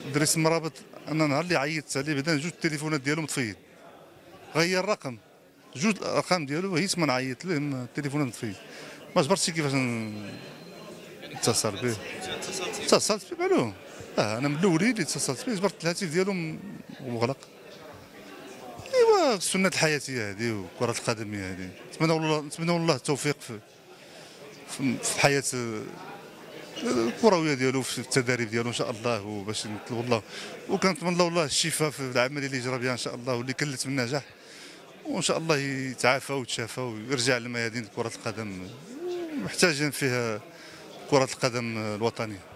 دريس مرابط، انا نهار اللي عيطت عليه بعدا جوج التليفونات ديالو مطفيين، غير الرقم، جوج الارقام ديالو هيت ما نعيط ليه التليفونات مطفيين، ما جبرتش كيفاش نتصل به. اتصلت به معلوم، انا من الاولين اللي اتصلت به جبرت الهاتف ديالو مغلق. ايوا السنه الحياتيه هذه وكره القدم هي هذه، نتمنى الله التوفيق في الحياه الكرويه ديالو، في التدريب ديالو ان شاء الله، وباش نطلبوا الله وكنتمنى الله الشفاء في العمليه اللي جرى بها ان شاء الله واللي كلت من نجاح، وان شاء الله يتعافى ويتشافى ويرجع لميادين كره القدم محتاجين فيها كره القدم الوطنيه.